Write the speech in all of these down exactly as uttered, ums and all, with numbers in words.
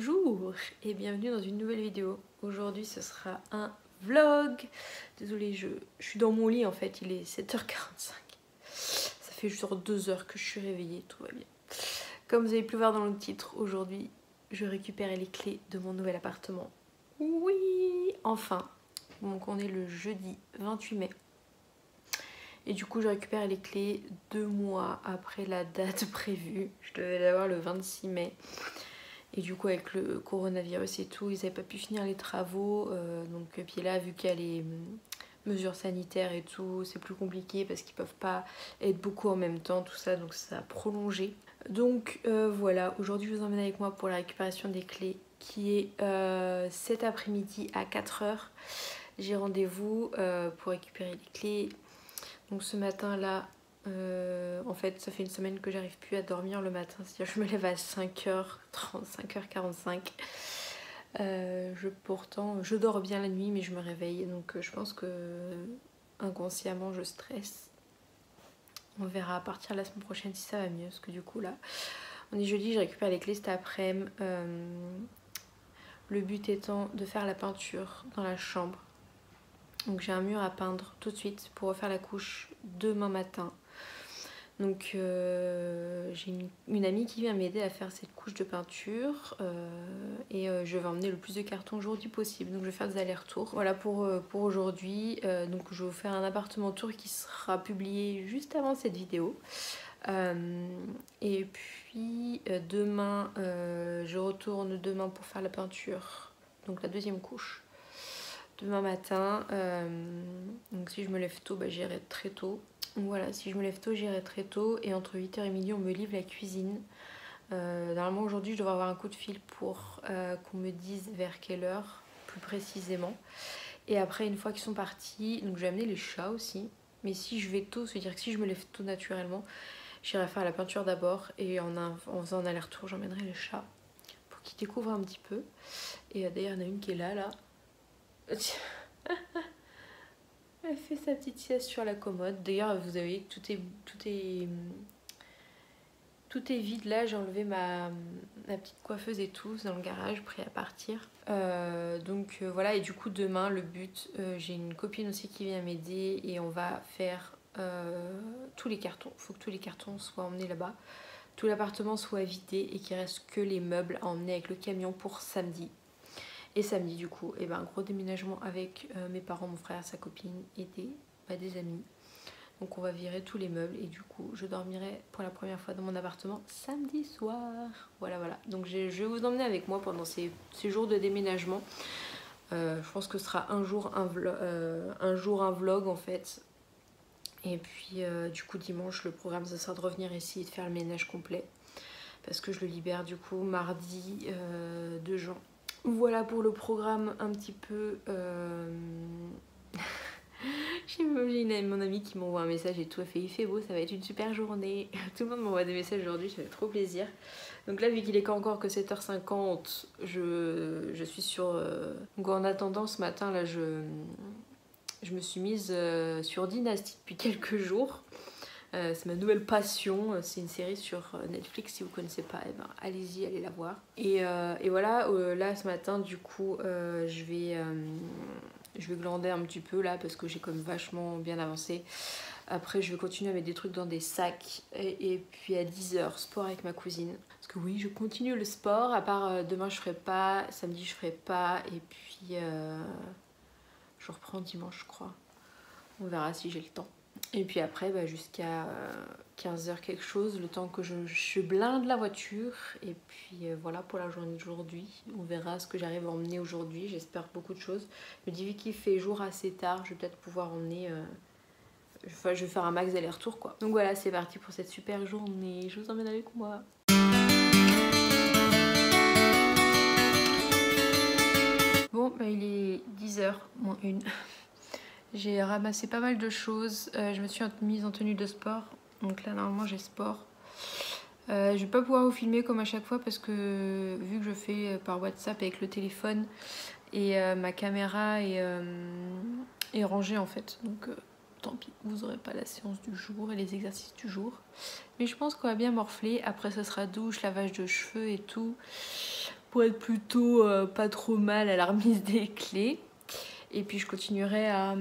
Bonjour et bienvenue dans une nouvelle vidéo. Aujourd'hui ce sera un vlog. Désolée, je, je suis dans mon lit en fait, il est sept heures quarante-cinq. Ça fait genre deux heures que je suis réveillée, tout va bien. Comme vous avez pu voir dans le titre, aujourd'hui je récupère les clés de mon nouvel appartement. Oui, enfin. Donc on est le jeudi vingt-huit mai. Et du coup je récupère les clés deux mois après la date prévue. Je devais l'avoir le vingt-six mai. Et du coup avec le coronavirus et tout, ils n'avaient pas pu finir les travaux. Euh, donc puis là, vu qu'il y a les mesures sanitaires et tout, c'est plus compliqué parce qu'ils peuvent pas être beaucoup en même temps, tout ça, donc ça a prolongé. Donc euh, voilà, aujourd'hui je vous emmène avec moi pour la récupération des clés qui est euh, cet après-midi à quatre heures. J'ai rendez-vous euh, pour récupérer les clés. Donc ce matin là, euh, en fait ça fait une semaine que j'arrive plus à dormir le matin, c'est-à-dire je me lève à cinq heures trente, cinq heures quarante-cinq. Euh, je, pourtant je dors bien la nuit mais je me réveille, donc je pense que inconsciemment je stresse. On verra à partir de la semaine prochaine si ça va mieux, parce que du coup là on est jeudi, je récupère les clés cet après-midi. Euh, le but étant de faire la peinture dans la chambre. Donc j'ai un mur à peindre tout de suite pour refaire la couche demain matin. Donc euh, j'ai une, une amie qui vient m'aider à faire cette couche de peinture euh, et euh, je vais emmener le plus de cartons aujourd'hui possible. Donc je vais faire des allers-retours. Voilà pour, euh, pour aujourd'hui. Euh, donc je vais vous faire un appartement tour qui sera publié juste avant cette vidéo. Euh, et puis euh, demain, euh, je retourne demain pour faire la peinture, donc la deuxième couche. Demain matin, euh, donc si je me lève tôt, bah, j'irai très tôt. Donc voilà, si je me lève tôt, j'irai très tôt. Et entre huit heures et midi, on me livre la cuisine. Euh, normalement, aujourd'hui, je devrais avoir un coup de fil pour euh, qu'on me dise vers quelle heure, plus précisément. Et après, une fois qu'ils sont partis, donc je vais amener les chats aussi. Mais si je vais tôt, c'est-à-dire que si je me lève tôt naturellement, j'irai faire la peinture d'abord. Et en, un, en faisant un aller-retour, j'emmènerai les chats pour qu'ils découvrent un petit peu. Et euh, d'ailleurs, il y en a une qui est là, là. Elle fait sa petite sieste sur la commode. D'ailleurs, vous avez tout est tout est tout est vide là. J'ai enlevé ma, ma petite coiffeuse et tout dans le garage, prêt à partir. Euh, donc euh, voilà. Et du coup demain, le but, euh, j'ai une copine aussi qui vient m'aider et on va faire euh, tous les cartons. Il faut que tous les cartons soient emmenés là-bas, tout l'appartement soit vidé et qu'il reste que les meubles à emmener avec le camion pour samedi. Et samedi du coup, et ben, un gros déménagement avec euh, mes parents, mon frère, sa copine et des, bah, des amis. Donc on va virer tous les meubles et du coup je dormirai pour la première fois dans mon appartement samedi soir. Voilà voilà, donc je vais vous emmener avec moi pendant ces, ces jours de déménagement. Euh, je pense que ce sera un jour un, vlog, euh, un jour un vlog en fait. Et puis euh, du coup dimanche le programme ce sera de revenir ici et de faire le ménage complet. Parce que je le libère du coup mardi euh, deux juin. Voilà pour le programme un petit peu. Euh... J'ai mon ami qui m'envoie un message et tout. Elle fait il fait beau, ça va être une super journée. Tout le monde m'envoie des messages aujourd'hui, ça fait trop plaisir. Donc là, vu qu'il est qu'encore que sept heures cinquante, je, je suis sur. Euh... Donc en attendant, ce matin, là, je, je me suis mise euh, sur Dynasty depuis quelques jours. Euh, c'est ma nouvelle passion, c'est une série sur Netflix, si vous ne connaissez pas, eh ben, allez-y, allez la voir. Et, euh, et voilà, euh, là ce matin du coup euh, je, vais, euh, je vais glander un petit peu là parce que j'ai comme vachement bien avancé. Après je vais continuer à mettre des trucs dans des sacs et, et puis à dix heures, sport avec ma cousine. Parce que oui, je continue le sport, à part euh, demain je ferai pas, samedi je ferai pas et puis euh, je reprends dimanche je crois. On verra si j'ai le temps. Et puis après bah, jusqu'à quinze heures quelque chose, le temps que je, je blinde la voiture. Et puis euh, voilà pour la journée d'aujourd'hui. On verra ce que j'arrive à emmener aujourd'hui, j'espère beaucoup de choses. Je me dis vu qu'il fait jour assez tard, je vais peut-être pouvoir emmener... Euh... Enfin, je vais faire un max d'aller-retour quoi. Donc voilà, c'est parti pour cette super journée, je vous emmène avec moi. Bon bah il est dix heures moins une. J'ai ramassé pas mal de choses, euh, je me suis mise en tenue de sport, donc là normalement j'ai sport. Euh, je vais pas pouvoir vous filmer comme à chaque fois parce que vu que je fais par WhatsApp avec le téléphone et euh, ma caméra est, euh, est rangée en fait, donc euh, tant pis, vous aurez pas la séance du jour et les exercices du jour. Mais je pense qu'on va bien morfler, après ça sera douche, lavage de cheveux et tout pour être plutôt euh, pas trop mal à la remise des clés. Et puis je continuerai à,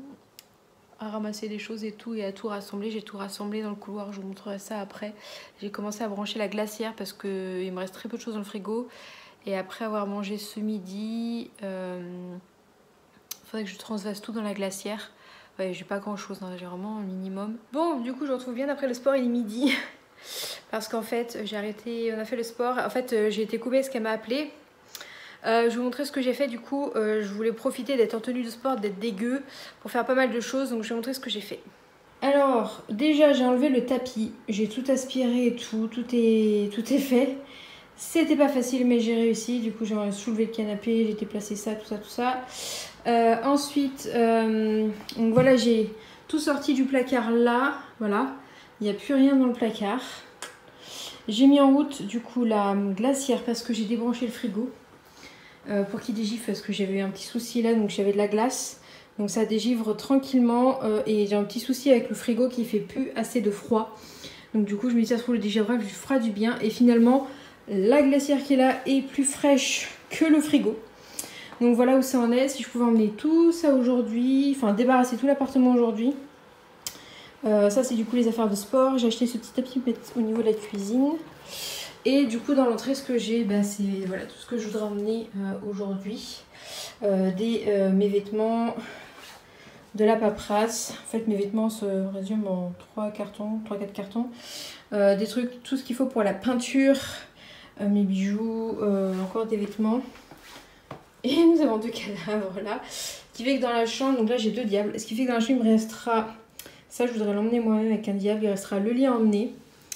à ramasser des choses et tout et à tout rassembler. J'ai tout rassemblé dans le couloir, je vous montrerai ça après. J'ai commencé à brancher la glacière parce qu'il me reste très peu de choses dans le frigo. Et après avoir mangé ce midi, il euh, faudrait que je transvase tout dans la glacière. Ouais, j'ai pas grand chose, hein, j'ai vraiment un minimum. Bon, du coup je retrouve bien après le sport, il est midi. Parce qu'en fait j'ai arrêté, on a fait le sport. En fait euh, j'ai été coupée parce qu'elle m'a appelé. Euh, je vais vous montrer ce que j'ai fait du coup. Euh, je voulais profiter d'être en tenue de sport, d'être dégueu pour faire pas mal de choses. Donc je vais vous montrer ce que j'ai fait. Alors déjà j'ai enlevé le tapis. J'ai tout aspiré et tout. Tout est, tout est fait. C'était pas facile mais j'ai réussi. Du coup j'ai soulevé le canapé, j'ai déplacé ça, tout ça, tout ça. Euh, ensuite, euh, donc voilà, j'ai tout sorti du placard là. Voilà, il n'y a plus rien dans le placard. J'ai mis en route du coup la glacière parce que j'ai débranché le frigo. Euh, pour qu'il dégivre parce que j'avais eu un petit souci là, donc j'avais de la glace, donc ça dégivre tranquillement euh, et j'ai un petit souci avec le frigo qui fait plus assez de froid, donc du coup je me dis ça se trouve le dégivrage lui fera du bien et finalement la glacière qui est là est plus fraîche que le frigo. Donc voilà où ça en est. Si je pouvais emmener tout ça aujourd'hui, enfin débarrasser tout l'appartement aujourd'hui, euh, ça c'est du coup les affaires de sport. J'ai acheté ce petit tapis au niveau de la cuisine. Et du coup dans l'entrée ce que j'ai, bah, c'est voilà, tout ce que je voudrais emmener euh, aujourd'hui. Euh, des, euh, mes vêtements, de la paperasse. En fait mes vêtements se résument en trois cartons, trois quatre cartons. Euh, des trucs, tout ce qu'il faut pour la peinture, euh, mes bijoux, euh, encore des vêtements. Et nous avons deux cadavres là. Ce qui fait que dans la chambre, donc là j'ai deux diables. Ce qui fait que dans la chambre il me restera, ça je voudrais l'emmener moi-même avec un diable. Il restera le lit à emmener,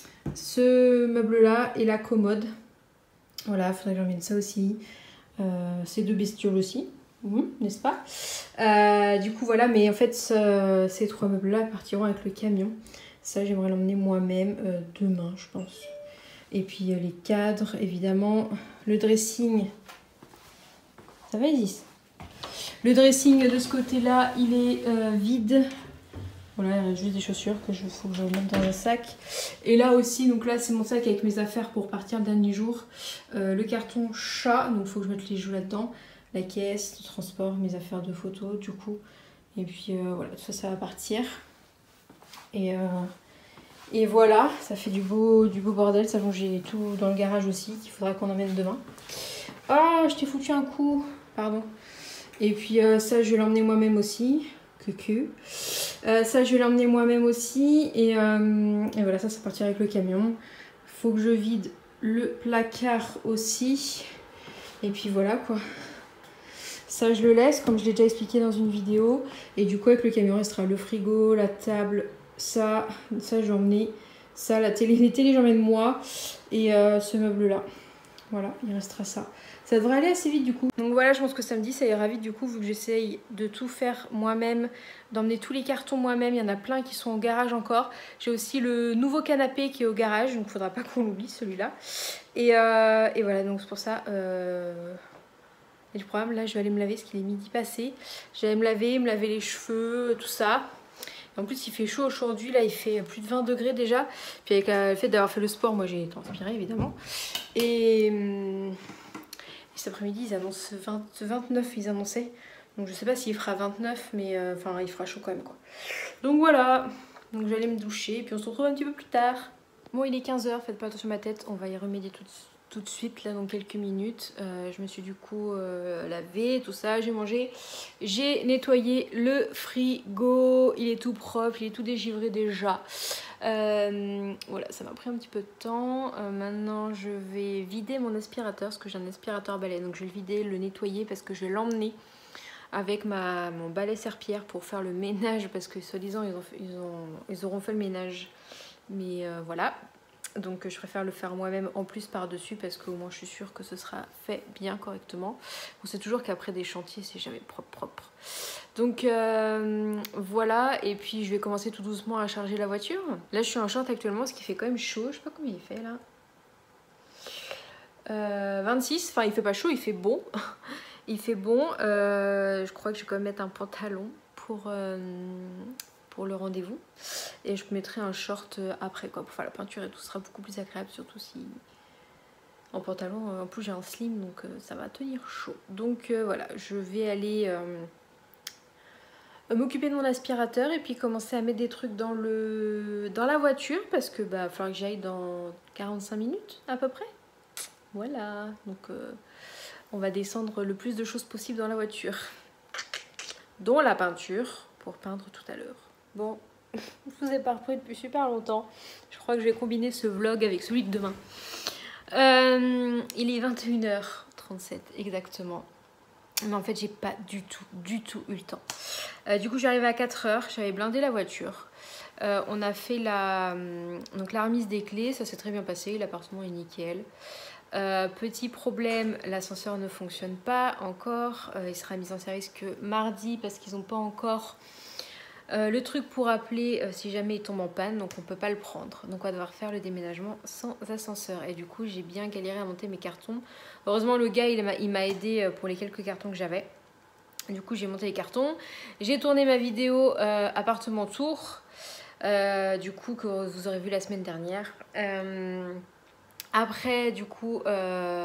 ce meuble là et la commode. Voilà, il faudrait que j'emmène ça aussi. Euh, ces deux bestioles aussi, mmh, n'est-ce pas? euh, Du coup voilà, mais en fait ce, ces trois meubles là partiront avec le camion. Ça j'aimerais l'emmener moi-même euh, demain je pense. Et puis euh, les cadres évidemment, le dressing. Ça va Isis? Le dressing de ce côté là il est euh, vide. Voilà, il reste juste des chaussures que je faut que je mette dans un sac. Et là aussi, donc là c'est mon sac avec mes affaires pour partir le dernier jour. Euh, le carton chat, donc il faut que je mette les joues là-dedans. La caisse de transport, mes affaires de photo du coup. Et puis euh, voilà, tout ça, ça va partir. Et, euh, et voilà, ça fait du beau, du beau bordel. Ça, j'ai tout dans le garage aussi qu'il faudra qu'on emmène demain. Ah, je t'ai foutu un coup, pardon. Et puis euh, ça, je vais l'emmener moi-même aussi. Que euh, ça je vais l'emmener moi-même aussi et, euh, et voilà, ça ça partira avec le camion. Faut que je vide le placard aussi et puis voilà quoi, ça je le laisse comme je l'ai déjà expliqué dans une vidéo. Et du coup avec le camion restera le frigo, la table, ça ça je vais emmener, ça la télé, les télés j'emmène moi et euh, ce meuble là, voilà, il restera ça. Ça devrait aller assez vite du coup. Donc voilà, je pense que samedi ça ira vite du coup vu que j'essaye de tout faire moi-même, d'emmener tous les cartons moi-même. Il y en a plein qui sont au garage encore. J'ai aussi le nouveau canapé qui est au garage, donc il faudra pas qu'on l'oublie celui-là. Et, euh, et voilà, donc c'est pour ça. Euh... Et le problème là, je vais aller me laver parce qu'il est midi passé. Je vais aller me laver, me laver les cheveux, tout ça. Et en plus il fait chaud aujourd'hui, là il fait plus de vingt degrés déjà. Puis avec le fait d'avoir fait le sport, moi j'ai transpiré évidemment. Et... cet après-midi ils annoncent vingt, vingt-neuf, ils annonçaient. Donc je sais pas s'il fera vingt-neuf, mais euh, enfin il fera chaud quand même quoi. Donc voilà, donc je vais aller me doucher et puis on se retrouve un petit peu plus tard. Bon il est quinze heures, faites pas attention à ma tête, on va y remédier tout, tout de suite là dans quelques minutes. Euh, je me suis du coup euh, lavée, tout ça, j'ai mangé. J'ai nettoyé le frigo, il est tout propre, il est tout dégivré déjà. Euh, voilà, ça m'a pris un petit peu de temps. Euh, maintenant je vais vider mon aspirateur parce que j'ai un aspirateur balai, donc je vais le vider, le nettoyer parce que je vais l'emmener avec ma, mon balai serpillère pour faire le ménage parce que soi-disant ils, ont, ils, ont, ils auront fait le ménage, mais euh, voilà, donc je préfère le faire moi-même en plus par dessus parce qu'au moins je suis sûre que ce sera fait bien correctement. On sait toujours qu'après des chantiers c'est jamais propre propre. Donc euh, voilà, et puis je vais commencer tout doucement à charger la voiture. Là je suis en short actuellement parce qu'il fait quand même chaud, je sais pas combien il fait là. Euh, vingt-six, enfin il fait pas chaud, il fait bon. Il fait bon, euh, je crois que je vais quand même mettre un pantalon pour, euh, pour le rendez-vous. Et je mettrai un short après quoi, pour faire la peinture et tout, ce sera beaucoup plus agréable, surtout si... en pantalon. En plus j'ai un slim donc euh, ça va tenir chaud. Donc euh, voilà, je vais aller euh, m'occuper de mon aspirateur et puis commencer à mettre des trucs dans, le, dans la voiture parce que bah, il va falloir que j'aille dans quarante-cinq minutes à peu près. Voilà, donc euh, on va descendre le plus de choses possible dans la voiture. Dont la peinture pour peindre tout à l'heure. Bon, je vous ai pas repris depuis super longtemps. Je crois que je vais combiner ce vlog avec celui de demain. Euh, il est vingt et une heures trente-sept exactement. Mais en fait j'ai pas du tout, du tout eu le temps. Euh, du coup j'arrive à quatre heures, j'avais blindé la voiture. Euh, on a fait la, donc la remise des clés, ça s'est très bien passé, l'appartement est nickel. Euh, petit problème, l'ascenseur ne fonctionne pas encore. Euh, il sera mis en service que mardi parce qu'ils n'ont pas encore euh, le truc pour appeler euh, si jamais il tombe en panne. Donc on ne peut pas le prendre. Donc on va devoir faire le déménagement sans ascenseur. Et du coup j'ai bien galéré à monter mes cartons. Heureusement le gars il m'a aidé pour les quelques cartons que j'avais. Du coup j'ai monté les cartons. J'ai tourné ma vidéo euh, appartement tour. Euh, du coup que vous aurez vu la semaine dernière. Euh, Après, du coup, euh,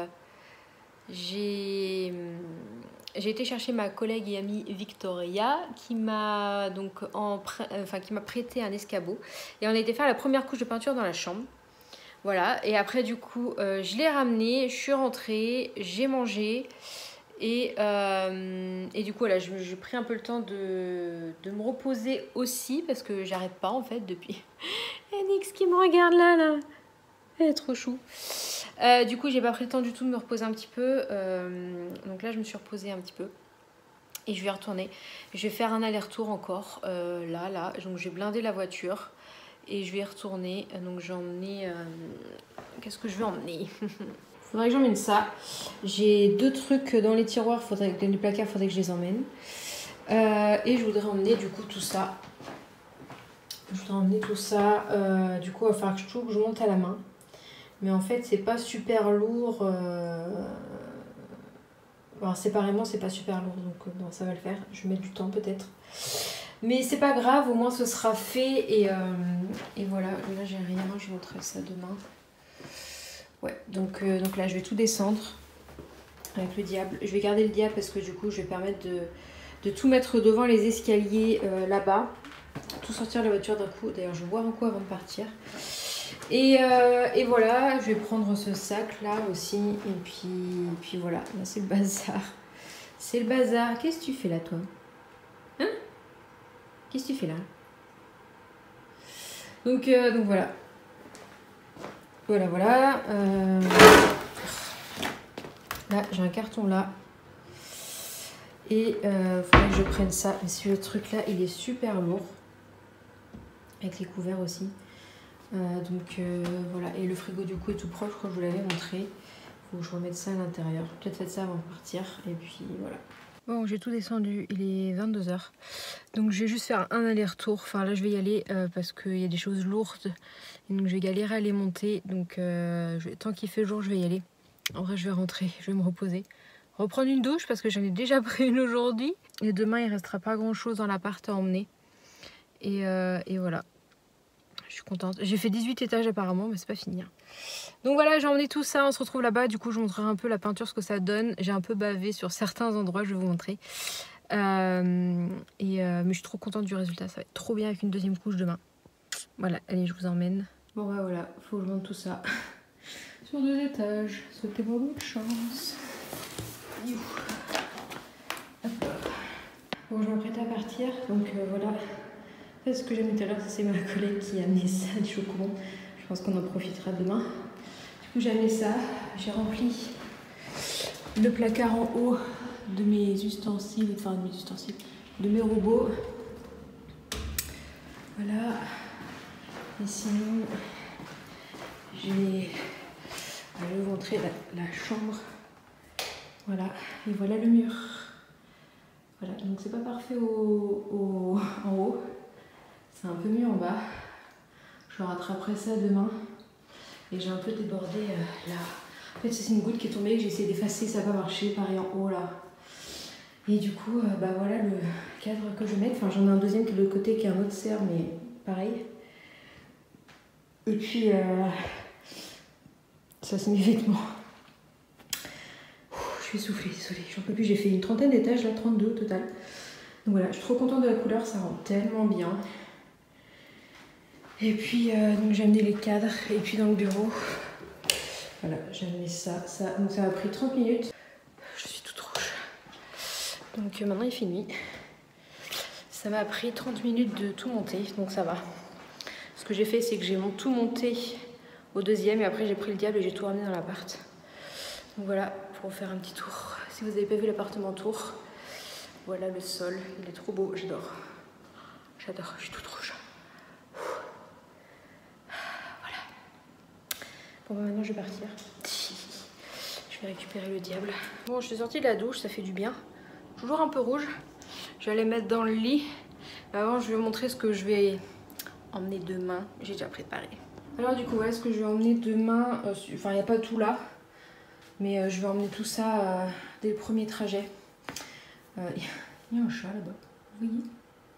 j'ai été chercher ma collègue et amie Victoria qui m'a donc en, enfin, qui m'a prêté un escabeau. Et on a été faire la première couche de peinture dans la chambre. Voilà, et après du coup, euh, je l'ai ramené, je suis rentrée, j'ai mangé. Et, euh, et du coup, voilà, j'ai pris un peu le temps de, de me reposer aussi parce que j'arrête pas en fait depuis. Enix qui me regarde là, là. Elle est trop chou. Euh, du coup, j'ai pas pris le temps du tout de me reposer un petit peu. Euh, donc là, je me suis reposée un petit peu. Et je vais y retourner. Je vais faire un aller-retour encore. Euh, là, là. Donc, j'ai blindé la voiture. Et je vais y retourner. Donc, j'ai emmené... Euh... Qu'est-ce que je vais emmener? Faudrait que j'emmène ça. J'ai deux trucs dans les tiroirs. Faudrait... Dans les placards, faudrait que je les emmène. Euh, et je voudrais emmener, du coup, tout ça. Je voudrais emmener tout ça. Euh, du coup, il va falloir que je, que je monte à la main. Mais en fait, c'est pas super lourd. Euh... Alors, séparément, c'est pas super lourd. Donc, non, ça va le faire. Je vais mettre du temps peut-être. Mais c'est pas grave. Au moins, ce sera fait. Et, euh... et voilà. Là, j'ai rien. Je vais montrer ça demain. Ouais. Donc, euh, donc là, je vais tout descendre avec le diable. Je vais garder le diable parce que du coup, je vais permettre de, de tout mettre devant les escaliers euh, là-bas. Tout sortir de la voiture d'un coup. D'ailleurs, je vais boire un coup avant de partir. Et, euh, et voilà, je vais prendre ce sac là aussi. Et puis, puis voilà, là c'est le bazar. C'est le bazar. Qu'est-ce que tu fais là, toi? Hein? Qu'est-ce que tu fais là? Donc, euh, donc voilà. Voilà, voilà. Euh... Là, j'ai un carton là. Et il euh, faudrait que je prenne ça. Mais ce truc là, il est super lourd. Avec les couverts aussi. Euh, donc euh, voilà, et le frigo du coup est tout propre, je crois que je vous l'avais montré. Il faut que je remette ça à l'intérieur. Peut-être faire ça avant de partir. Et puis voilà. Bon, j'ai tout descendu, il est vingt-deux heures. Donc je vais juste faire un aller-retour. Enfin là je vais y aller euh, parce qu'il y a des choses lourdes. Et donc je vais galérer à les monter. Donc euh, je... tant qu'il fait jour, je vais y aller. En vrai, je vais rentrer, je vais me reposer. Reprendre une douche parce que j'en ai déjà pris une aujourd'hui. Et demain, il restera pas grand-chose dans l'appart à emmener. Et, euh, et voilà. Je suis contente. J'ai fait dix-huit étages apparemment, mais c'est pas fini. Donc voilà, j'ai emmené tout ça. On se retrouve là-bas. Du coup, je vous montrerai un peu la peinture, ce que ça donne. J'ai un peu bavé sur certains endroits, je vais vous montrer. Euh, et, euh, mais je suis trop contente du résultat. Ça va être trop bien avec une deuxième couche demain. Voilà, allez, je vous emmène. Bon, bah voilà, faut que je monte tout ça. Sur deux étages. Souhaitez-moi bonne chance. Bon, je m'apprête à partir. Donc euh, voilà. Ce que j'ai mis tout à l'heure, c'est ma collègue qui a amené ça du chocolat. Je pense qu'on en profitera demain. Du coup, j'ai amené ça. J'ai rempli le placard en haut de mes ustensiles, enfin de mes ustensiles, de mes robots. Voilà. Et sinon, je vais vous montrer la, la chambre. Voilà. Et voilà le mur. Voilà. Donc c'est pas parfait au, au, en haut. C'est un peu mieux en bas. Je rattraperai ça demain. Et j'ai un peu débordé euh, là. En fait, c'est une goutte qui est tombée que j'ai essayé d'effacer, ça n'a pas marché. Pareil en haut là. Et du coup, euh, bah voilà le cadre que je vais mettre. Enfin, j'en ai un deuxième qui est de l'autre côté qui est un autre serre, mais pareil. Et puis, euh, ça c'est mes vêtements. Je suis essoufflée, désolée, j'en peux plus. J'ai fait une trentaine d'étages, là, trente-deux au total. Donc voilà, je suis trop contente de la couleur, ça rend tellement bien. Et puis, euh, donc j'ai amené les cadres. Et puis dans le bureau, voilà, j'ai amené ça. ça. Donc ça m'a pris trente minutes. Je suis toute rouge. Donc euh, maintenant il fait nuit. Ça m'a pris trente minutes de tout monter, donc ça va. Ce que j'ai fait, c'est que j'ai tout monté au deuxième et après j'ai pris le diable et j'ai tout ramené dans l'appart. Donc voilà, pour faire un petit tour. Si vous n'avez pas vu l'appartement tour, voilà le sol, il est trop beau, j'adore. J'adore, je suis toute rouge. Voilà. Bon bah maintenant je vais partir. Je vais récupérer le diable. Bon, je suis sortie de la douche, ça fait du bien. Toujours un peu rouge. Je vais aller mettre dans le lit. Avant, je vais vous montrer ce que je vais emmener demain. J'ai déjà préparé. Alors du coup, voilà ce que je vais emmener demain. Euh, enfin, il n'y a pas tout là. Mais euh, je vais emmener tout ça euh, dès le premier trajet. Euh, il y a un chat là-bas. Vous voyez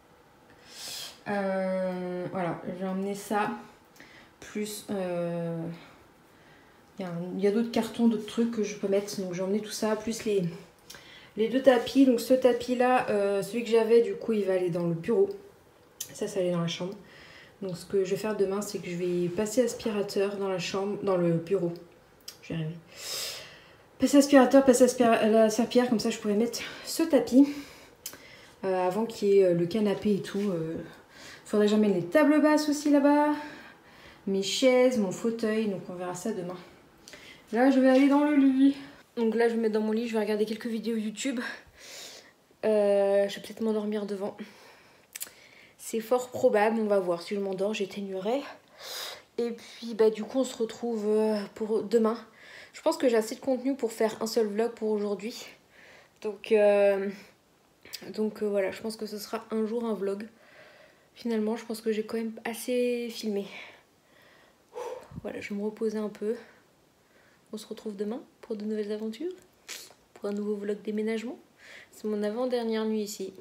euh, Voilà, je vais emmener ça. Plus... Euh, il y a, il y a d'autres cartons, d'autres trucs que je peux mettre. Donc je vais emmener tout ça. Plus les... Les deux tapis, donc ce tapis là, euh, celui que j'avais du coup il va aller dans le bureau. Ça, ça allait dans la chambre. Donc ce que je vais faire demain, c'est que je vais passer aspirateur dans la chambre, dans le bureau. Je vais arriver. Passer aspirateur, passer aspira la serpillière, comme ça je pourrais mettre ce tapis. Euh, avant qu'il y ait le canapé et tout. Euh, faudrait que j'emmène les tables basses aussi là-bas. Mes chaises, mon fauteuil, donc on verra ça demain. Là je vais aller dans le lit. Donc là je vais me mettre dans mon lit, je vais regarder quelques vidéos YouTube. Euh, je vais peut-être m'endormir devant. C'est fort probable, on va voir. Si je m'endors, j'éteignerai. Et puis bah du coup on se retrouve pour demain. Je pense que j'ai assez de contenu pour faire un seul vlog pour aujourd'hui. Donc, euh, donc euh, voilà, je pense que ce sera un jour un vlog. Finalement, je pense que j'ai quand même assez filmé. Voilà, je vais me reposer un peu. On se retrouve demain pour de nouvelles aventures, pour un nouveau vlog déménagement. C'est mon avant-dernière nuit ici.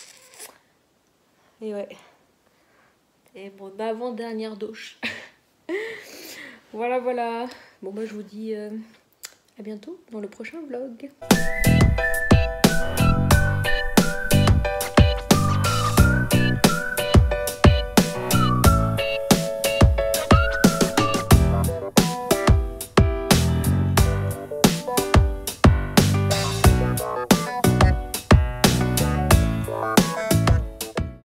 Et ouais. Et mon avant-dernière douche. Voilà, voilà. Bon, bah, je vous dis euh, à bientôt dans le prochain vlog.